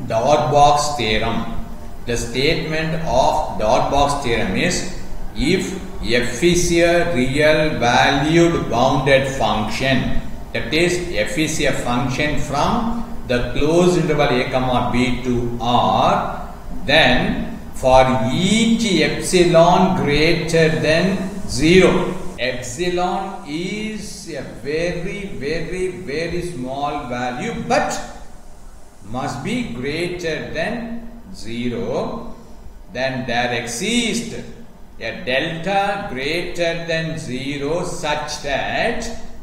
Darboux theorem. The statement of Darboux theorem is, if f is a real valued bounded function, that is f is a function from the closed interval a comma b to R, then for each epsilon greater than 0, epsilon is a very small value but must be greater than 0, then there exists a delta greater than 0 such that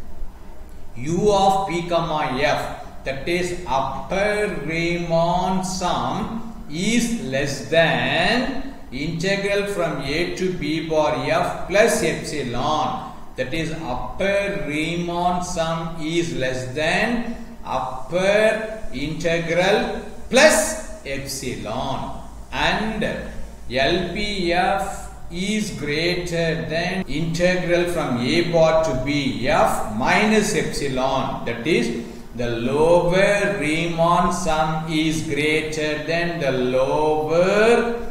u of p comma f, that is upper Riemann sum, is less than integral from a to b bar f plus epsilon, that is upper Riemann sum is less than upper integral plus epsilon, and LPF is greater than integral from a bar to b f minus epsilon, that is the lower Riemann sum is greater than the lower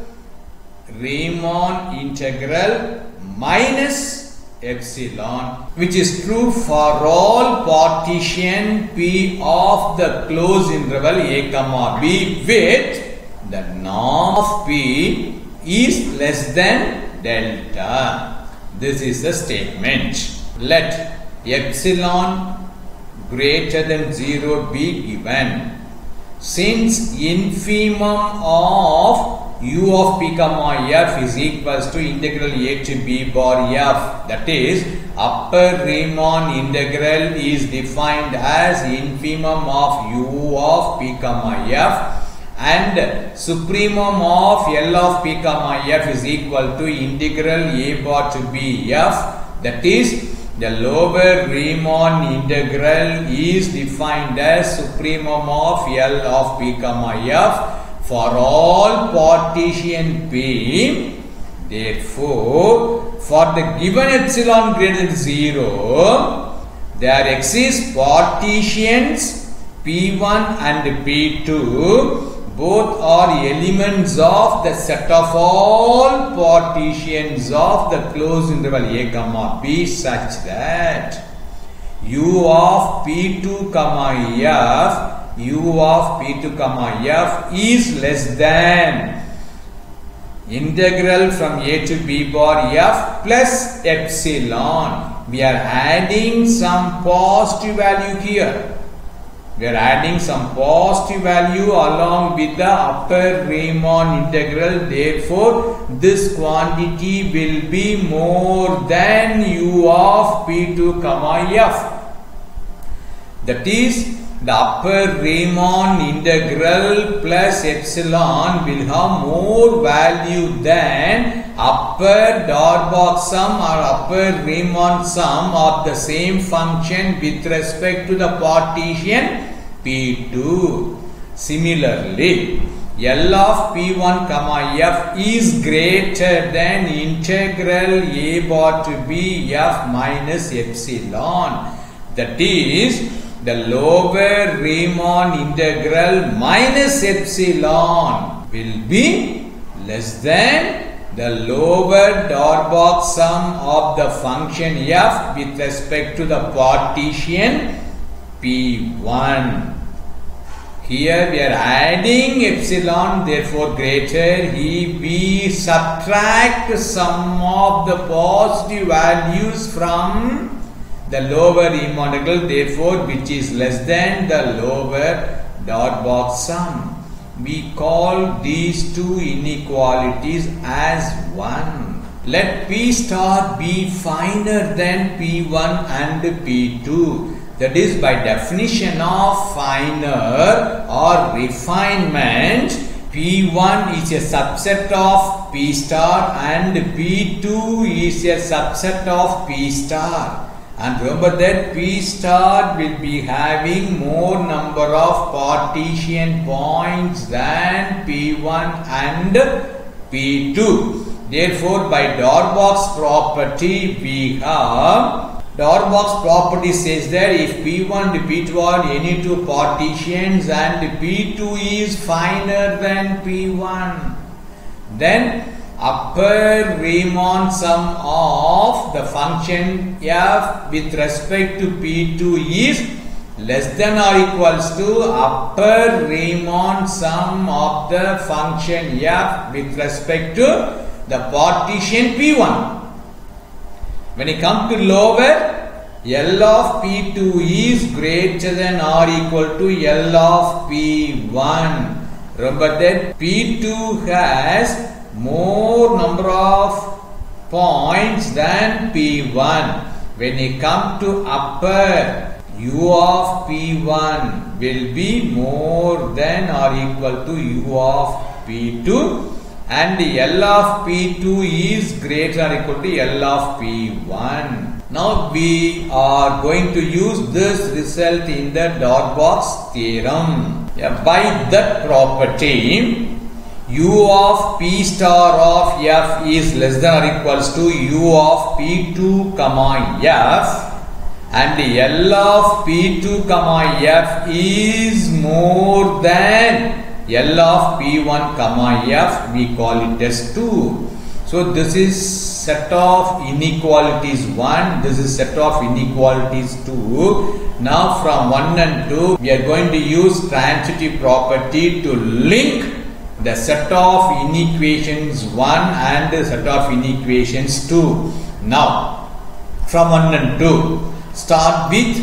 Riemann integral minus epsilon, which is true for all partition P of the closed interval a comma b with the norm of P is less than delta. This is the statement. Let epsilon greater than 0 be given. Since infimum of u of p comma f is equals to integral a to b bar f, that is upper Riemann integral is defined as infimum of u of p comma f, and supremum of L of p comma f is equal to integral a bar to b f, that is the lower Riemann integral is defined as supremum of L of p comma f for all partition P. Therefore, for the given epsilon greater than 0, there exist partitions P1 and P2. Both are elements of the set of all partitions of the closed interval a comma b such that u of p2 comma f, u of p2 comma f is less than integral from a to b bar f plus epsilon. We are adding some positive value here. We are adding some positive value along with the upper Riemann integral. Therefore, this quantity will be more than u of p2 comma f. That is, the upper Riemann integral plus epsilon will have more value than upper Darboux sum or upper Riemann sum of the same function with respect to the partition P2. Similarly, L of P1 comma f is greater than integral a bar to b f minus epsilon, that is the lower Riemann integral minus epsilon will be less than the lower Darboux sum of the function f with respect to the partition P1. Here we are adding epsilon, therefore greater. We subtract some of the positive values from the lower Riemann integral, therefore which is less than the lower Darboux sum. We call these two inequalities as 1. Let P star be finer than P1 and P2. That is, by definition of finer or refinement, P1 is a subset of P star and P2 is a subset of P star. And remember that P star will be having more number of partition points than P1 and P2. Therefore, by Darboux property, we have The Orbox property says that if P1 and P2 are any two partitions and P2 is finer than P1, then upper Riemann sum of the function f with respect to P2 is less than or equals to upper Riemann sum of the function f with respect to the partition P1. When you come to lower, L of P2 is greater than or equal to L of P1. Remember that P2 has more number of points than P1. When you come to upper, U of P1 will be more than or equal to U of P2. And L of P2 is greater or equal to L of P1. Now we are going to use this result in the dot box theorem. By that property, U of P star of F is less than or equals to U of P2 comma F, and L of P2 comma F is more than L of P1 comma F, we call it as 2. So this is set of inequalities 1, this is set of inequalities 2. Now from 1 and 2, we are going to use transitive property to link the set of inequations 1 and the set of inequations 2. Now from 1 and 2, start with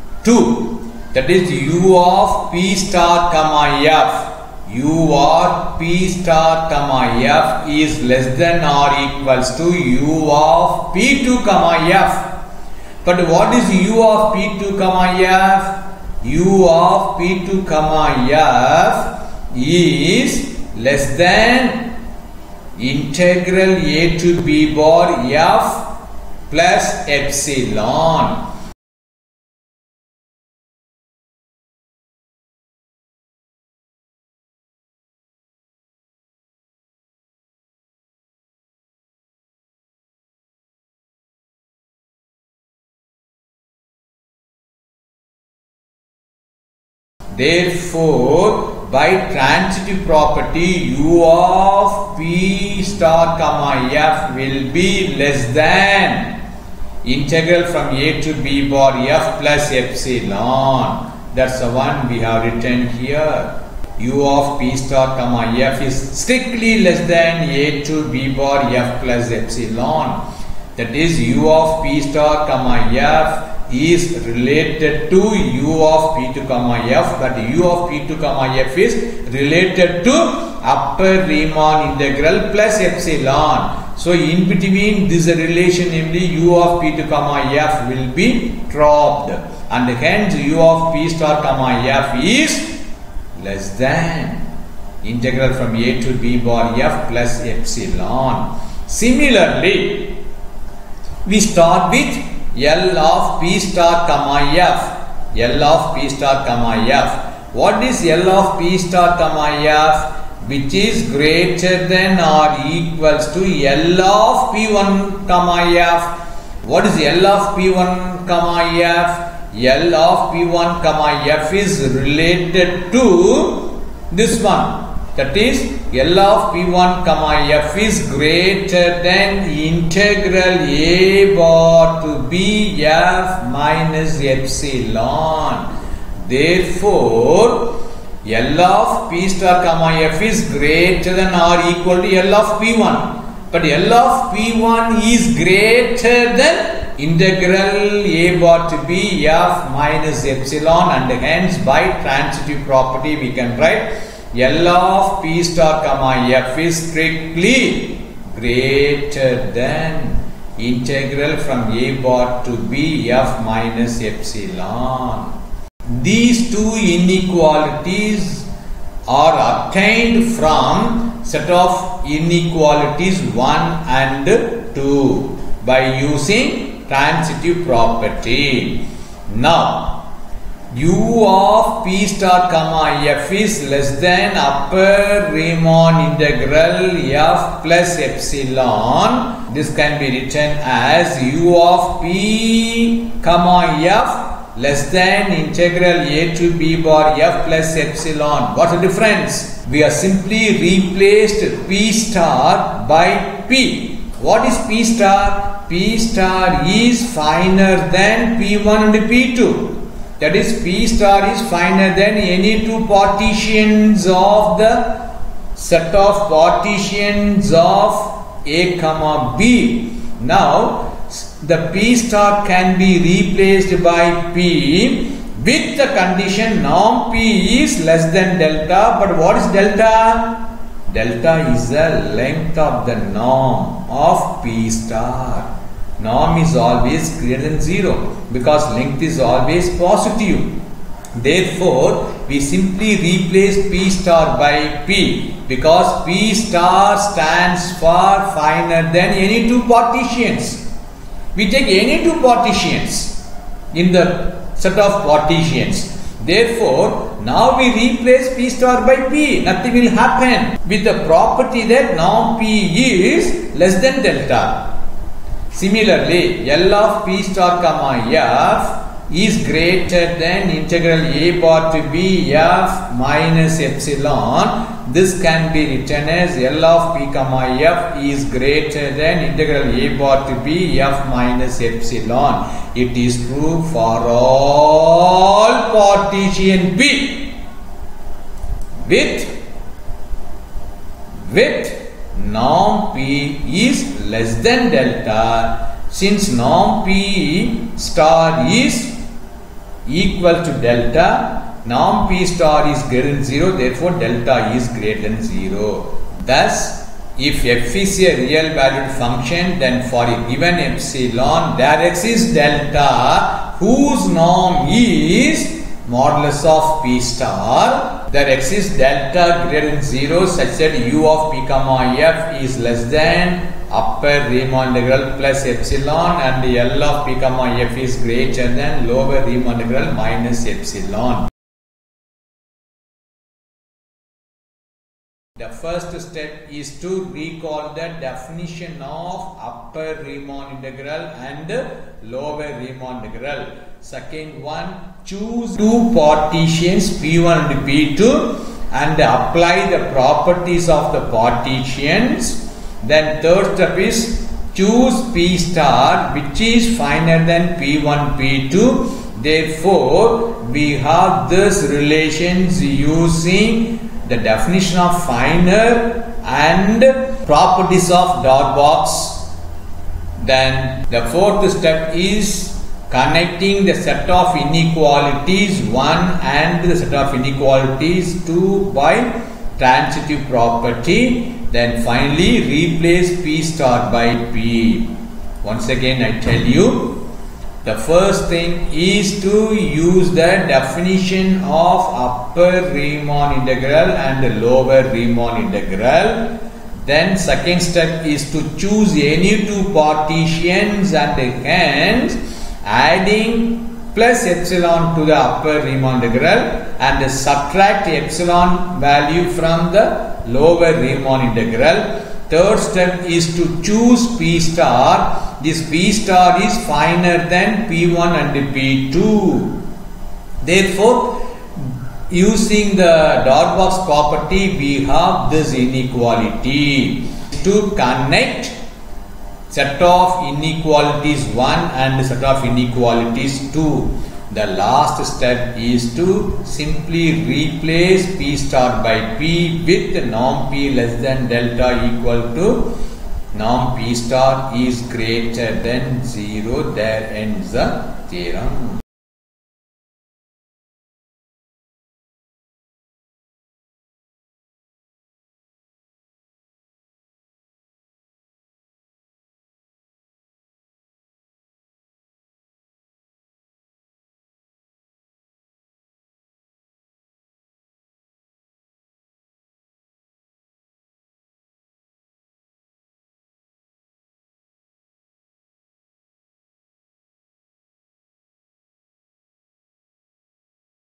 2, that is U of P star comma F. U of P star comma F is less than or equals to U of P2 comma F. But what is U of P2 comma F? U of P2 comma F is less than integral A to B bar F plus epsilon. Therefore, by transitive property, U of P star comma F will be less than integral from A to B bar F plus epsilon. That's the one we have written here. U of P star comma F is strictly less than A to B bar F plus epsilon. That is, U of P star comma F is related to U of P2 comma F, but U of P2 comma F is related to upper Riemann integral plus epsilon. So in between this relation, namely U of P2 comma F will be dropped, and hence U of P star comma F is less than integral from A to B bar F plus epsilon. Similarly, we start with L of P star comma F. L of P star comma F. What is L of P star comma F? Which is greater than or equals to L of P1 comma F. What is L of P1 comma F? L of P1 comma F is related to this one. That is, L of P1 comma F is greater than integral A bar to B F minus epsilon. Therefore, L of P star comma F is greater than or equal to L of P1. But L of P1 is greater than integral A bar to B F minus epsilon, and hence by transitive property we can write L of P star comma F is strictly greater than integral from A bar to B F minus epsilon. These two inequalities are obtained from set of inequalities 1 and 2 by using transitive property. Now, u of p star comma f is less than upper Riemann integral f plus epsilon. This can be written as u of p comma f less than integral a to b bar f plus epsilon. What's the difference? We have simply replaced p star by p. What is p star? P star is finer than p1 and p2. That is, p star is finer than any two partitions of the set of partitions of a comma b. Now, the p star can be replaced by p with the condition norm p is less than delta. But what is delta? Delta is the length of the norm of p star. Norm is always greater than 0 because length is always positive. Therefore, we simply replace p star by p because p star stands for finer than any two partitions. We take any two partitions in the set of partitions. Therefore, now we replace p star by p. Nothing will happen with the property that norm p is less than delta. Similarly, L of p star comma f is greater than integral a bar to b f minus epsilon. This can be written as L of p comma f is greater than integral a bar to b f minus epsilon. It is true for all partition B with norm p is less than delta. Since norm p star is equal to delta, norm p star is greater than 0, therefore delta is greater than 0. Thus, if f is a real valued function, then for a given epsilon there exists delta whose norm is modulus of p star. There exists delta greater than 0 such that u of p comma f is less than upper Riemann integral plus epsilon and L of p comma f is greater than lower Riemann integral minus epsilon. The first step is to recall the definition of upper Riemann integral and lower Riemann integral. Second one, choose two partitions p1 and p2 and apply the properties of the partitions. Then third step is choose p star which is finer than p1 p2. Therefore, we have this relations using the definition of finer and properties of dot box. Then the fourth step is connecting the set of inequalities 1 and the set of inequalities 2 by transitive property. Then finally replace p star by p. Once again I tell you, the first thing is to use the definition of upper Riemann integral and lower Riemann integral. Then second step is to choose any two partitions and hence adding plus epsilon to the upper Riemann integral and subtract epsilon value from the lower Riemann integral. Third step is to choose p star. This p star is finer than p1 and p2. Therefore, using the dot box property, we have this inequality. To connect set of inequalities 1 and set of inequalities 2. The last step is to simply replace p star by p with norm p less than delta equal to norm p star is greater than 0. There ends the theorem.